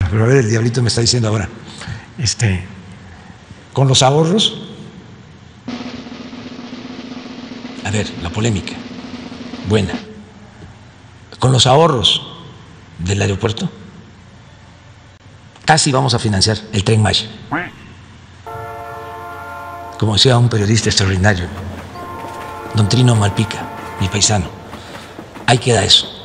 pero a ver, el diablito me está diciendo ahora, con los ahorros, a ver, la polémica, buena, con los ahorros del aeropuerto, casi vamos a financiar el Tren Maya. Como decía un periodista extraordinario, don Trino Malpica, mi paisano, ahí queda eso.